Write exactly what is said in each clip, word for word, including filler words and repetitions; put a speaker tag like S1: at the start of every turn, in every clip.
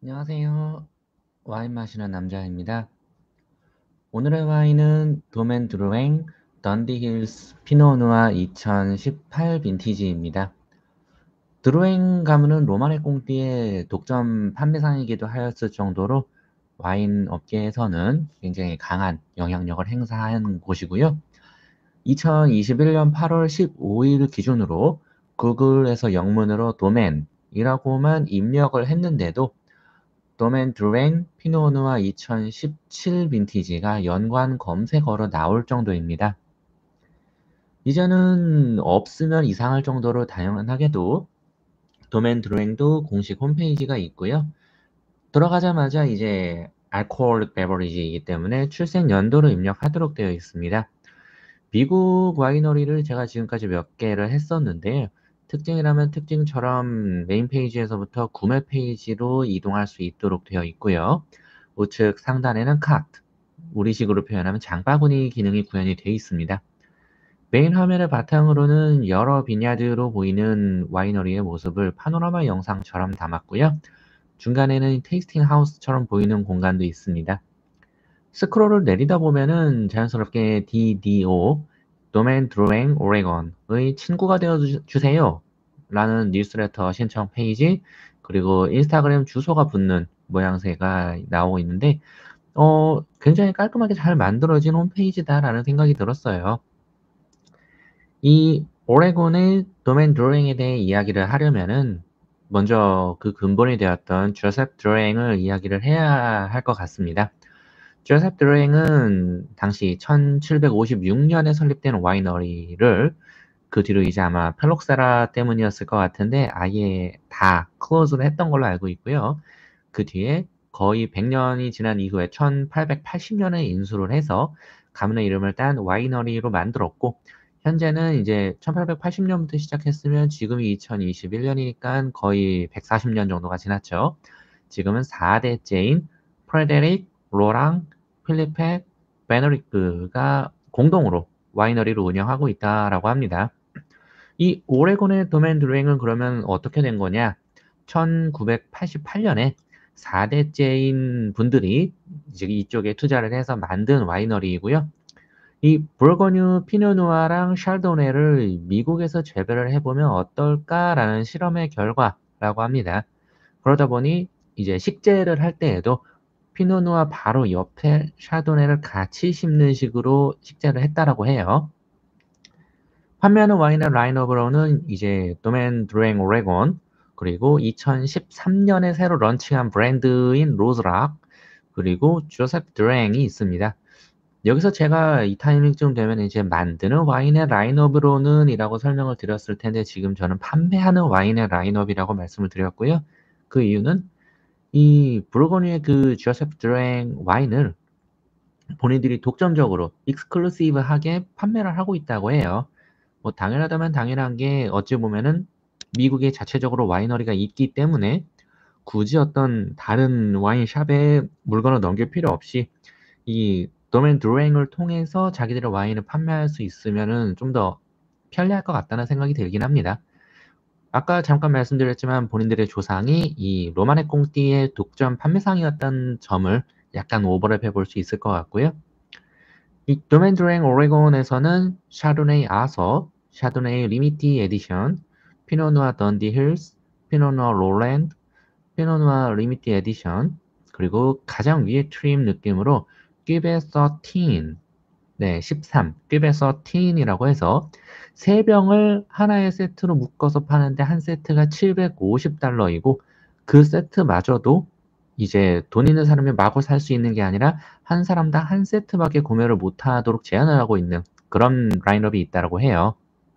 S1: 안녕하세요. 와인 마시는 남자입니다. 오늘의 와인은 도멘 드루엥 던디힐스 피노누아 이천십팔 빈티지입니다. 드루엥 가문은 로마네 꽁띠의 독점 판매상이기도 하였을 정도로 와인 업계에서는 굉장히 강한 영향력을 행사한 곳이고요. 이천이십일 년 팔월 십오일 기준으로 구글에서 영문으로 도멘이라고만 입력을 했는데도 도멘 드루엥 피노누아 이천십칠 빈티지가 연관 검색어로 나올 정도입니다. 이제는 없으면 이상할 정도로 다양하게도 도멘 드루엥도 공식 홈페이지가 있고요. 들어가자마자 이제 알코올릭 베버리지이기 때문에 출생 연도를 입력하도록 되어 있습니다. 미국 와이너리를 제가 지금까지 몇 개를 했었는데 특징이라면 특징처럼 메인 페이지에서부터 구매 페이지로 이동할 수 있도록 되어 있고요. 우측 상단에는 카트, 우리식으로 표현하면 장바구니 기능이 구현이 되어 있습니다. 메인 화면을 바탕으로는 여러 비냐드로 보이는 와이너리의 모습을 파노라마 영상처럼 담았고요. 중간에는 테이스팅 하우스처럼 보이는 공간도 있습니다. 스크롤을 내리다 보면은 자연스럽게 디디오, 도멘 드루엥 오레곤의 친구가 되어 주세요 라는 뉴스레터 신청 페이지, 그리고 인스타그램 주소가 붙는 모양새가 나오고 있는데 어, 굉장히 깔끔하게 잘 만들어진 홈페이지다라는 생각이 들었어요. 이 오레곤의 도멘 드루엥에 대해 이야기를 하려면은 먼저 그 근본이 되었던 조셉 드루엥을 이야기를 해야 할 것 같습니다. 조셉 드루엥은 당시 천칠백오십육 년에 설립된 와이너리를 그 뒤로 이제 아마 펠록세라 때문이었을 것 같은데 아예 다 클로즈를 했던 걸로 알고 있고요. 그 뒤에 거의 백 년이 지난 이후에 천팔백팔십 년에 인수를 해서 가문의 이름을 딴 와이너리로 만들었고 현재는 이제 천팔백팔십 년부터 시작했으면 지금이 이천이십일 년이니까 거의 백사십 년 정도가 지났죠. 지금은 사 대째인 프레데릭, 로랑, 필리페, 베너리크가 공동으로 와이너리를 운영하고 있다라고 합니다. 이 오레곤의 도멘 드루잉은 그러면 어떻게 된 거냐? 천구백팔십팔 년에 사 대째인 분들이 이제 이쪽에 투자를 해서 만든 와이너리이고요. 이 부르고뉴 피노누아랑 샬도네를 미국에서 재배를 해보면 어떨까라는 실험의 결과라고 합니다. 그러다 보니 이제 식재를 할 때에도 피노누아 바로 옆에 샤도네를 같이 심는 식으로 식재를 했다라고 해요. 판매하는 와인의 라인업으로는 이제 도멘 드루엥 오레곤, 그리고 이천십삼 년에 새로 런칭한 브랜드인 로즈락, 그리고 조셉 드루엥이 있습니다. 여기서 제가 이 타이밍쯤 되면 이제 만드는 와인의 라인업으로는 이라고 설명을 드렸을 텐데 지금 저는 판매하는 와인의 라인업이라고 말씀을 드렸고요. 그 이유는 이 부르고뉴의 그 조셉 드루엥 와인을 본인들이 독점적으로 익스클루시브하게 판매를 하고 있다고 해요. 뭐 당연하다면 당연한 게 어찌 보면은 미국에 자체적으로 와이너리가 있기 때문에 굳이 어떤 다른 와인샵에 물건을 넘길 필요 없이 이 도멘 드루엥을 통해서 자기들의 와인을 판매할 수 있으면은 좀 더 편리할 것 같다는 생각이 들긴 합니다. 아까 잠깐 말씀드렸지만 본인들의 조상이 이 로마네 꽁띠의 독점 판매상이었다는 점을 약간 오버랩 해볼 수 있을 것 같고요. 이 도멘 드루엥 오레곤에서는 샤도네이 아서, 샤도네이 리미티 에디션, 피노누아 던디 힐스, 피노누아 롤랜드, 피노누아 리미티 에디션, 그리고 가장 위에 트림 느낌으로 큐베 십삼, 네, 십삼, 큐베 십삼이라고 해서 세 병을 하나의 세트로 묶어서 파는데 한 세트가 칠백오십 달러이고 그 세트마저도 이제 돈 있는 사람이 마구 살 수 있는 게 아니라 한 사람당 한 세트밖에 구매를 못하도록 제한을 하고 있는 그런 라인업이 있다고 해요.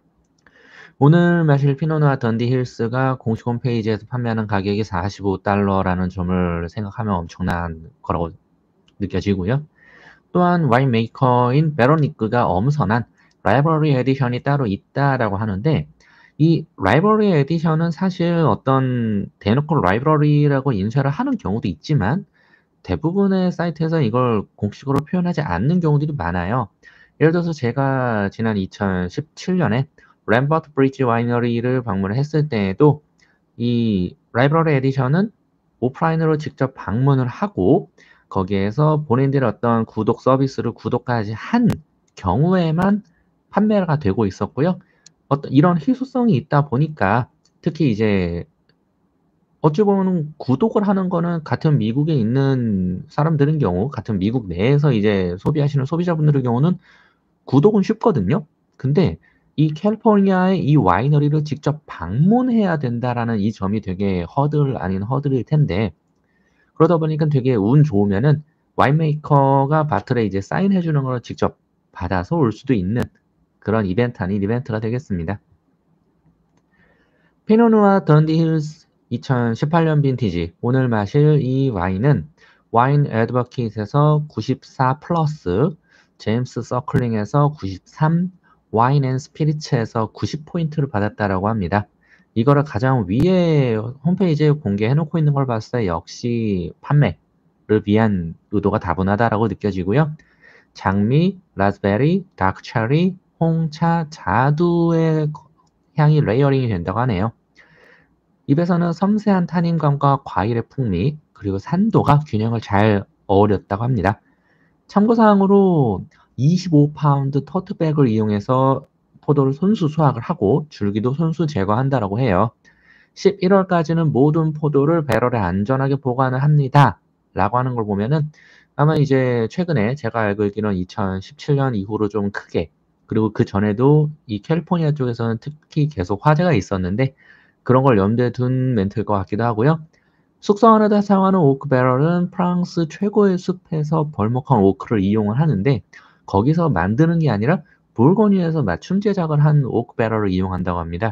S1: 오늘 마실 피노누아 던디 힐스가 공식 홈페이지에서 판매하는 가격이 사십오 달러라는 점을 생각하면 엄청난 거라고 느껴지고요. 또한 와인 메이커인 베로니크가 엄선한 라이브러리 에디션이 따로 있다라고 하는데 이 라이브러리 에디션은 사실 어떤 대놓고 라이브러리라고 인쇄를 하는 경우도 있지만 대부분의 사이트에서 이걸 공식으로 표현하지 않는 경우들이 많아요. 예를 들어서 제가 지난 이천십칠 년에 램버트 브리지 와이너리를 방문을 했을 때에도 이 라이브러리 에디션은 오프라인으로 직접 방문을 하고 거기에서 본인들의 어떤 구독 서비스를 구독까지 한 경우에만 판매가 되고 있었고요. 어떤 이런 희소성이 있다 보니까 특히 이제 어찌 보면 구독을 하는 거는 같은 미국에 있는 사람들인 경우, 같은 미국 내에서 이제 소비하시는 소비자분들의 경우는 구독은 쉽거든요. 근데 이 캘리포니아의 이 와이너리를 직접 방문해야 된다라는 이 점이 되게 허들 아닌 허들일 텐데, 그러다 보니까 되게 운 좋으면은 와인메이커가 바틀에 이제 사인해 주는 걸 직접 받아서 올 수도 있는 그런 이벤트 아닌 이벤트가 되겠습니다. 피노누아 던디 힐스 이천십팔 년 빈티지. 오늘 마실 이 와인은 와인 애드버킷에서 구십사 플러스, 제임스 서클링에서 구십삼, 와인 앤 스피리츠에서 구십 포인트를 받았다라고 합니다. 이거를 가장 위에 홈페이지에 공개해 놓고 있는 걸 봤을 때 역시 판매를 위한 의도가 다분하다라고 느껴지고요. 장미, 라즈베리, 다크체리, 홍차, 자두의 향이 레이어링이 된다고 하네요. 입에서는 섬세한 탄닌감과 과일의 풍미, 그리고 산도가 균형을 잘 어우렀다고 합니다. 참고사항으로 이십오 파운드 토트백을 이용해서 포도를 손수 수확을 하고 줄기도 손수 제거한다라고 해요. 십일월까지는 모든 포도를 배럴에 안전하게 보관을 합니다. 라고 하는 걸 보면은 아마 이제 최근에 제가 알고 있기로는 이천십칠 년 이후로 좀 크게, 그리고 그 전에도 이 캘리포니아 쪽에서는 특히 계속 화제가 있었는데 그런 걸 염두에 둔 멘트일 것 같기도 하고요. 숙성하는데 사용하는 오크 배럴은 프랑스 최고의 숲에서 벌목한 오크를 이용을 하는데 거기서 만드는 게 아니라 불고니에서 맞춤 제작을 한 오크 배럴을 이용한다고 합니다.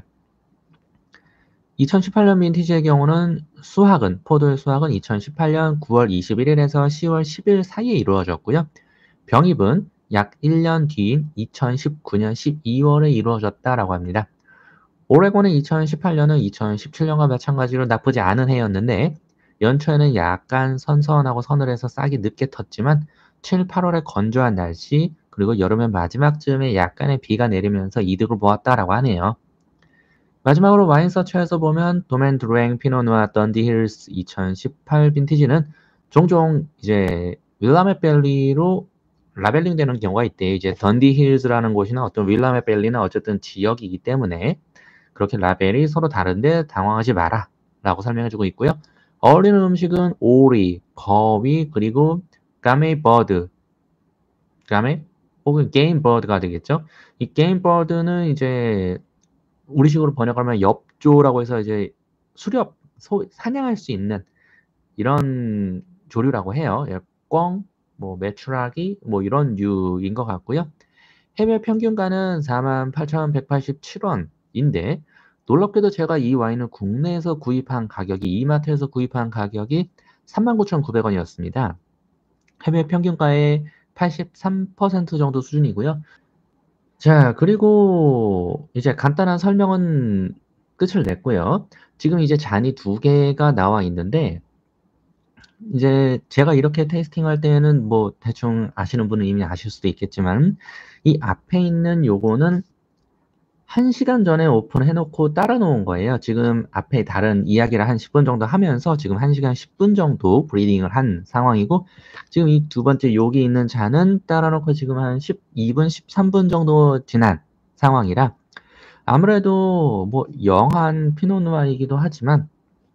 S1: 이천십팔 년 빈티지의 경우는 수확은, 포도의 수확은 이천십팔 년 구월 이십일일에서 시월 십일 사이에 이루어졌고요. 병입은 약 일 년 뒤인 이천십구 년 십이월에 이루어졌다라고 합니다. 오레곤의 이천십팔 년은 이천십칠 년과 마찬가지로 나쁘지 않은 해였는데 연초에는 약간 선선하고 서늘해서 싹이 늦게 텄지만 칠, 팔월의 건조한 날씨 그리고 여름의 마지막쯤에 약간의 비가 내리면서 이득을 보았다라고 하네요. 마지막으로 와인 서처에서 보면 도멘 드루엥 피노누아 던디 힐스 이천십팔 빈티지는 종종 이제 윌라메 밸리로 라벨링 되는 경우가 있대요. 이제 던디 힐즈라는 곳이나 어떤 윌라메 밸리는 어쨌든 지역이기 때문에 그렇게 라벨이 서로 다른데 당황하지 마라 라고 설명해주고 있고요. 어울리는 음식은 오리, 거위, 그리고 가메 버드, 가메 혹은 게임 버드가 되겠죠. 이 게임 버드는 이제 우리식으로 번역하면 엽조라고 해서 이제 수렵, 소, 사냥할 수 있는 이런 조류라고 해요. 예, 꿩, 뭐 메추라기, 뭐 이런 류인 것 같고요. 해외 평균가는 사만 팔천백팔십칠 원인데 놀랍게도 제가 이 와인을 국내에서 구입한 가격이 이마트에서 구입한 가격이 삼만 구천구백 원이었습니다. 해외 평균가의 팔십삼 퍼센트 정도 수준이고요. 자, 그리고 이제 간단한 설명은 끝을 냈고요. 지금 이제 잔이 두 개가 나와 있는데 이제 제가 이렇게 테이스팅할 때는 뭐 대충 아시는 분은 이미 아실 수도 있겠지만 이 앞에 있는 요거는 한 시간 전에 오픈해 놓고 따라 놓은 거예요. 지금 앞에 다른 이야기를 한 십 분 정도 하면서 지금 한 시간 십 분 정도 브리딩을 한 상황이고 지금 이 두 번째 여기 있는 잔은 따라 놓고 지금 한 십이 분, 십삼 분 정도 지난 상황이라 아무래도 뭐 영한 피노누아이기도 하지만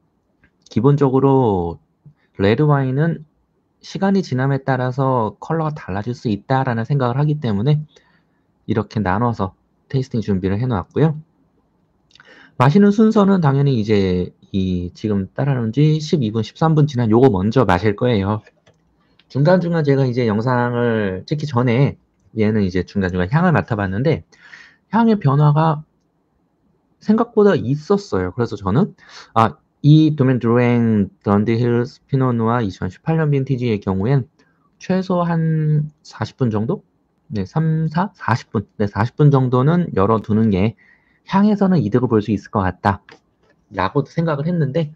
S1: 기본적으로 레드 와인은 시간이 지남에 따라서 컬러가 달라질 수 있다라는 생각을 하기 때문에 이렇게 나눠서 테이스팅 준비를 해 놓았고요. 마시는 순서는 당연히 이제 이 지금 따라 놓은 지 십이 분, 십삼 분 지난 요거 먼저 마실 거예요. 중간중간 제가 이제 영상을 찍기 전에 얘는 이제 중간중간 향을 맡아봤는데 향의 변화가 생각보다 있었어요. 그래서 저는 아, 이 도멘 드루엥 던디 힐스 피노누아 이천십팔 년 빈티지의 경우엔 최소 한 사십 분 정도? 네, 삼, 사, 사십 분. 네, 사십 분 정도는 열어두는 게 향에서는 이득을 볼 수 있을 것 같다. 라고 생각을 했는데,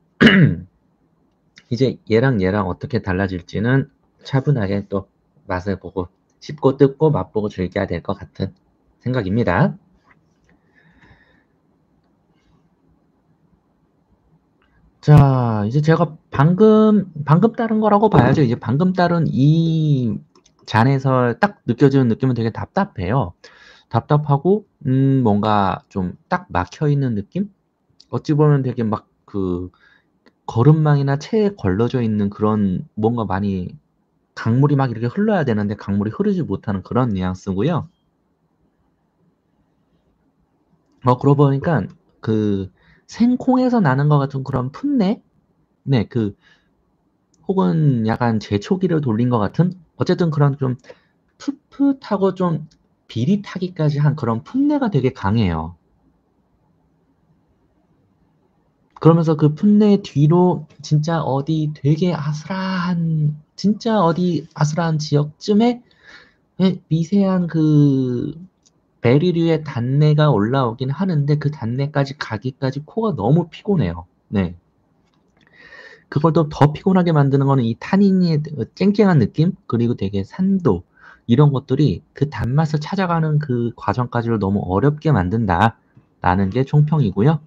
S1: 이제 얘랑 얘랑 어떻게 달라질지는 차분하게 또 맛을 보고, 씹고 뜯고 맛보고 즐겨야 될 것 같은 생각입니다. 자, 이제 제가 방금 방금 따른 거라고 봐야죠. 이제 방금 따른 이 잔에서 딱 느껴지는 느낌은 되게 답답해요. 답답하고 음 뭔가 좀 딱 막혀 있는 느낌? 어찌 보면 되게 막 그 거름망이나 체에 걸러져 있는 그런 뭔가 많이 강물이 막 이렇게 흘러야 되는데 강물이 흐르지 못하는 그런 뉘앙스고요. 어 그러고 보니까 그 생콩에서 나는 것 같은 그런 풋내? 네, 그 혹은 약간 제초기를 돌린 것 같은 어쨌든 그런 좀 풋풋하고 좀 비릿하기까지 한 그런 풋내가 되게 강해요. 그러면서 그 풋내 뒤로 진짜 어디 되게 아스라한 진짜 어디 아스라한 지역쯤에 예, 미세한 그 베리류의 단내가 올라오긴 하는데 그 단내까지 가기까지 코가 너무 피곤해요. 네. 그걸 또 더 피곤하게 만드는 거는 이 타닌의 쨍쨍한 느낌 그리고 되게 산도 이런 것들이 그 단맛을 찾아가는 그 과정까지를 너무 어렵게 만든다라는 게 총평이고요.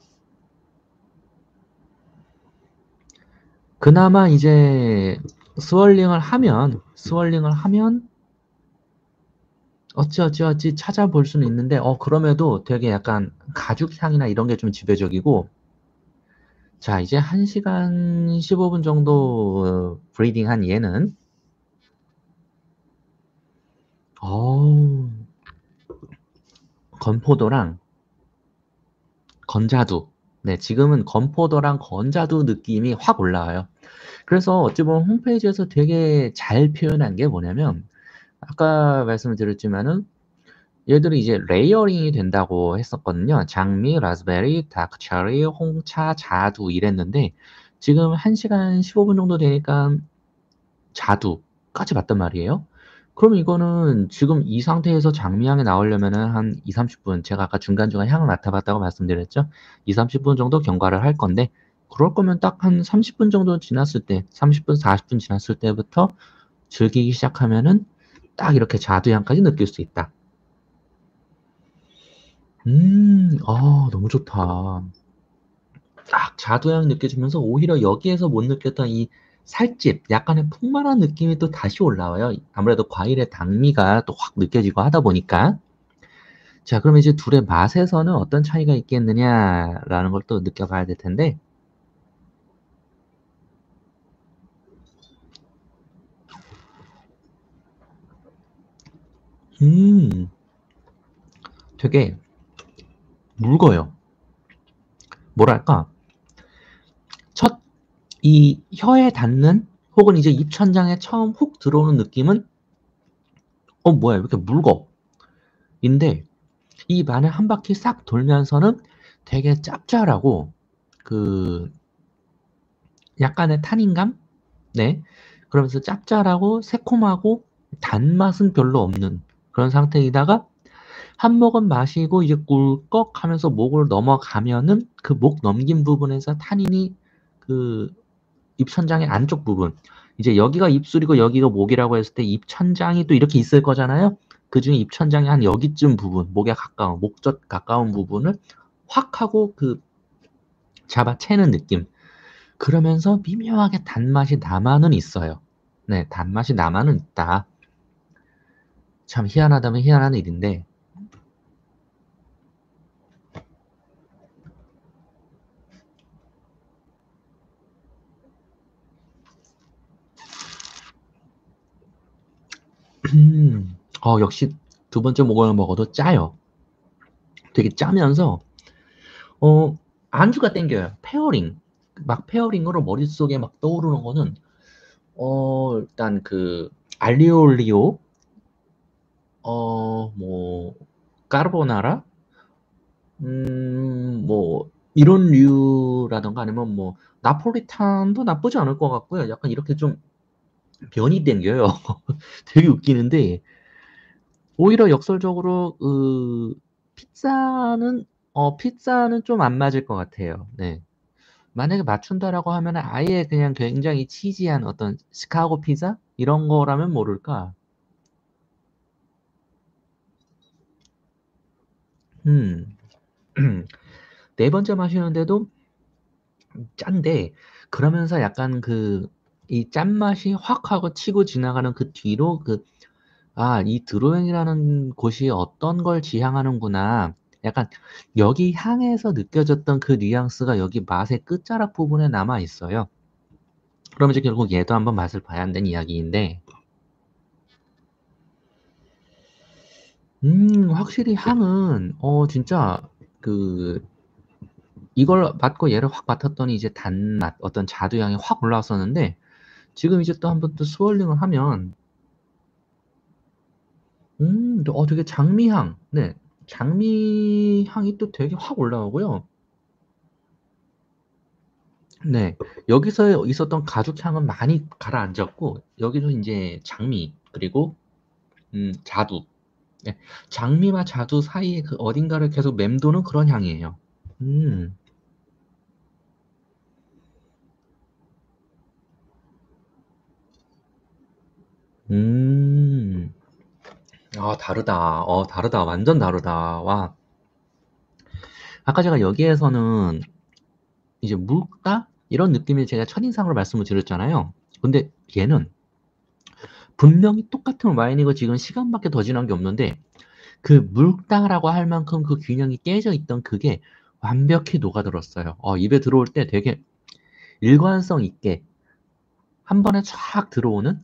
S1: 그나마 이제 스월링을 하면 스월링을 하면 어찌어찌어찌 찾아볼 수는 있는데 어 그럼에도 되게 약간 가죽 향이나 이런 게 좀 지배적이고 자 이제 한 시간 십오 분 정도 브리딩한 얘는 어우 건포도랑 건자두 네 지금은 건포도랑 건자두 느낌이 확 올라와요. 그래서 어찌 보면 홈페이지에서 되게 잘 표현한 게 뭐냐면 아까 말씀을 드렸지만은 얘들이 이제 레이어링이 된다고 했었거든요. 장미, 라즈베리, 다크체리, 홍차, 자두 이랬는데 지금 한 시간 십오 분 정도 되니까 자두까지 봤단 말이에요. 그럼 이거는 지금 이 상태에서 장미향이 나오려면은 한 이삼십 분 제가 아까 중간중간 향을 맡아봤다고 말씀드렸죠. 이삼십 분 정도 경과를 할 건데 그럴 거면 딱 한 삼십 분 정도 지났을 때 삼십 분, 사십 분 지났을 때부터 즐기기 시작하면은 딱 이렇게 자두향까지 느낄 수 있다. 음. 아 너무 좋다. 딱 자두향 느껴지면서 오히려 여기에서 못 느꼈던 이 살집, 약간의 풍만한 느낌이 또 다시 올라와요. 아무래도 과일의 당미가 또 확 느껴지고 하다 보니까. 자, 그러면 이제 둘의 맛에서는 어떤 차이가 있겠느냐라는 걸 또 느껴봐야 될 텐데, 음, 되게 묽어요. 뭐랄까, 첫 이 혀에 닿는 혹은 이제 입천장에 처음 훅 들어오는 느낌은 어, 뭐야, 왜 이렇게 묽어? 인데 입 안에 한 바퀴 싹 돌면서는 되게 짭짤하고 그 약간의 탄닌감? 네. 그러면서 짭짤하고 새콤하고 단맛은 별로 없는 그런 상태이다가 한 모금 마시고 이제 꿀꺽 하면서 목을 넘어가면은 그 목 넘긴 부분에서 타닌이 그 입천장의 안쪽 부분 이제 여기가 입술이고 여기가 목이라고 했을 때 입천장이 또 이렇게 있을 거잖아요. 그중에 입천장의 한 여기쯤 부분, 목에 가까운 목젖 가까운 부분을 확 하고 그 잡아채는 느낌. 그러면서 미묘하게 단맛이 남아는 있어요. 네, 단맛이 남아는 있다. 참 희한하다면 희한한 일인데, 음, 어, 역시 두 번째 목을 먹어도 짜요. 되게 짜면서, 어, 안주가 땡겨요. 페어링. 막 페어링으로 머릿속에 막 떠오르는 거는, 어, 일단 그, 알리올리오, 어, 뭐, 까르보나라, 음, 뭐, 이런 류라던가 아니면 뭐, 나폴리탄도 나쁘지 않을 것 같고요. 약간 이렇게 좀 변이 땡겨요. 되게 웃기는데, 오히려 역설적으로, 그, 피자는, 어, 피자는 좀 안 맞을 것 같아요. 네. 만약에 맞춘다라고 하면 아예 그냥 굉장히 치지한 어떤 시카고 피자? 이런 거라면 모를까. 음, 네 번째 마시는데도 짠데 그러면서 약간 그 이 짠맛이 확 하고 치고 지나가는 그 뒤로 그 '아 이 드로잉이라는 곳이 어떤 걸 지향하는구나.' 약간 여기 향에서 느껴졌던 그 뉘앙스가 여기 맛의 끝자락 부분에 남아 있어요. 그럼 이제 결국 얘도 한번 맛을 봐야 한다는 이야기인데 음 확실히 향은 어 진짜 그 이걸 맡고 얘를 확 맡았더니 이제 단맛 어떤 자두향이 확 올라왔었는데 지금 이제 또 한 번 또 스월링을 하면 음 어 되게 장미향 네 장미향이 또 되게 확 올라오고요. 네. 여기서 있었던 가죽향은 많이 가라앉았고 여기서 인제 장미 그리고 음 자두 네 장미와 자두 사이에 그 어딘가를 계속 맴도는 그런 향이에요. 음. 음. 아 다르다. 어 다르다. 완전 다르다. 와. 아까 제가 여기에서는 이제 묽다 이런 느낌의 제가 첫인상으로 말씀을 드렸잖아요. 근데 얘는 분명히 똑같은 와인이고 지금 시간밖에 더 지난 게 없는데 그 묽다라고 할 만큼 그 균형이 깨져 있던 그게 완벽히 녹아들었어요. 어 입에 들어올 때 되게 일관성 있게 한 번에 촥 들어오는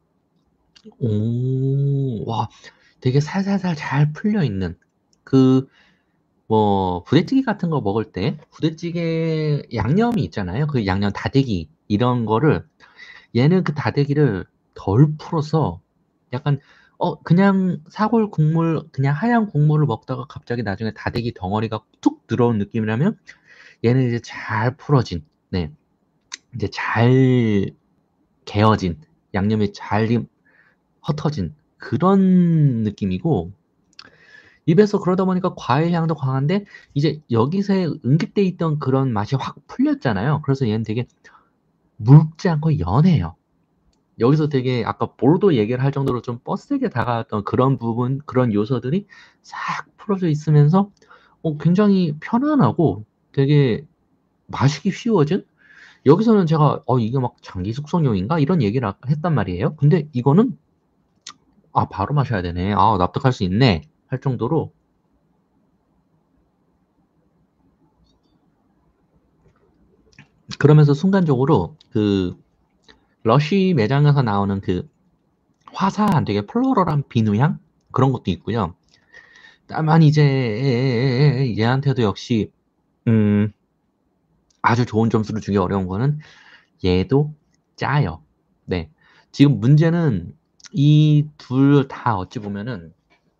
S1: 오. 와 되게 살살살 잘 풀려 있는 그 뭐 부대찌개 같은 거 먹을 때 부대찌개 양념이 있잖아요. 그 양념 다대기 이런 거를 얘는 그 다대기를 덜 풀어서 약간 어 그냥 사골 국물 그냥 하얀 국물을 먹다가 갑자기 나중에 다대기 덩어리가 툭 들어온 느낌이라면 얘는 이제 잘 풀어진 네 이제 잘 개어진 양념이 잘 임 흩어진 그런 느낌이고 입에서 그러다 보니까 과일 향도 강한데 이제 여기서 응집돼 있던 그런 맛이 확 풀렸잖아요. 그래서 얘는 되게 묽지 않고 연해요. 여기서 되게 아까 보르도 얘기를 할 정도로 좀 뻗세게 다가왔던 그런 부분 그런 요소들이 싹 풀어져 있으면서 어 굉장히 편안하고 되게 마시기 쉬워진 여기서는 제가 '어 이게 막 장기 숙성용인가?' 이런 얘기를 아까 했단 말이에요. 근데 이거는 '아 바로 마셔야 되네. 아 납득할 수 있네.' 할 정도로 그러면서 순간적으로 그 러쉬 매장에서 나오는 그 화사한 되게 플로럴한 비누향 그런 것도 있고요. 다만 이제 얘한테도 역시 음 아주 좋은 점수를 주기 어려운 거는 얘도 짜요. 네. 지금 문제는 이 둘 다 어찌 보면은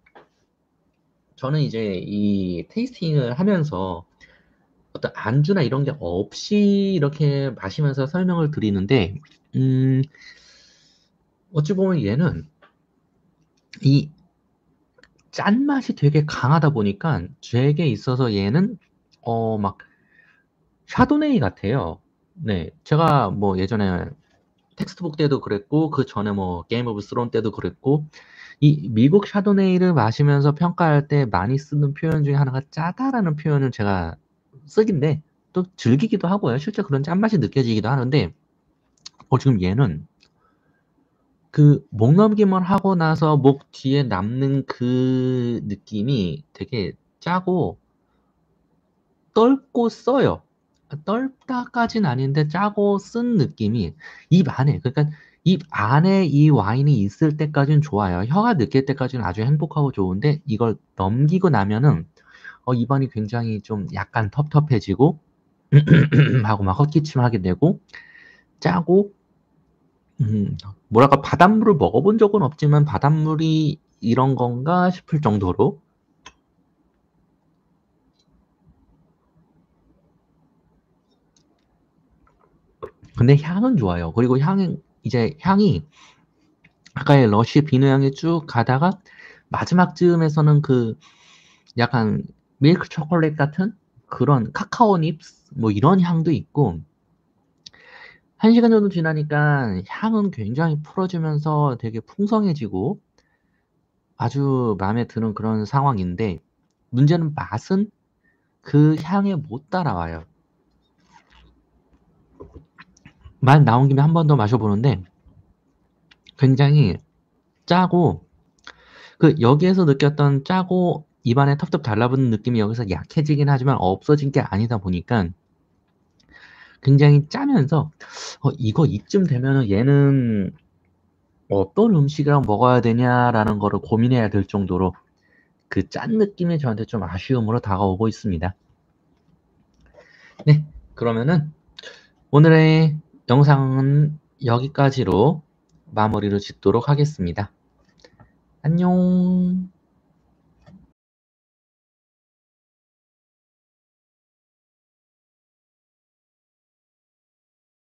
S1: 저는 이제 이 테이스팅을 하면서 어떤 안주나 이런 게 없이 이렇게 마시면서 설명을 드리는데 음 어찌 보면 얘는 이 짠맛이 되게 강하다 보니까 제게 있어서 얘는 어 막 샤도네이 같아요. 네. 제가 뭐 예전에 텍스트북 때도 그랬고 그전에 뭐 게임 오브 스론 때도 그랬고 이 미국 샤도네이를 마시면서 평가할 때 많이 쓰는 표현 중에 하나가 짜다라는 표현을 제가 쓰긴데 또 즐기기도 하고요. 실제 그런 짠맛이 느껴지기도 하는데 어 지금 얘는 그 목 넘김을 하고 나서 목 뒤에 남는 그 느낌이 되게 짜고 떫고 써요. 아 떫다까진 아닌데 짜고 쓴 느낌이 입 안에 그러니까 입 안에 이 와인이 있을 때까지는 좋아요. 혀가 느낄 때까지는 아주 행복하고 좋은데 이걸 넘기고 나면은 어 입안이 굉장히 좀 약간 텁텁해지고 하고 막 헛기침하게 되고 짜고 음 뭐랄까 바닷물을 먹어 본 적은 없지만 '바닷물이 이런 건가?' 싶을 정도로 근데 향은 좋아요. 그리고 향은 이제 향이 아까의 러쉬 비누 향이 쭉 가다가 마지막 즈음에서는 그 약간 밀크 초콜릿 같은 그런 카카오 닙스 뭐 이런 향도 있고 한 시간 정도 지나니까 향은 굉장히 풀어지면서 되게 풍성해지고 아주 마음에 드는 그런 상황인데 문제는 맛은 그 향에 못 따라와요. 말 나온 김에 한 번 더 마셔보는데 굉장히 짜고 그 여기에서 느꼈던 짜고 입안에 텁텁 달라붙는 느낌이 여기서 약해지긴 하지만 없어진 게 아니다 보니까 굉장히 짜면서 어, 이거 이쯤 되면은 얘는 어떤 음식이랑 먹어야 되냐라는 거를 고민해야 될 정도로 그 짠 느낌이 저한테 좀 아쉬움으로 다가오고 있습니다. 네, 그러면은 오늘의 영상은 여기까지로 마무리를 짓도록 하겠습니다. 안녕.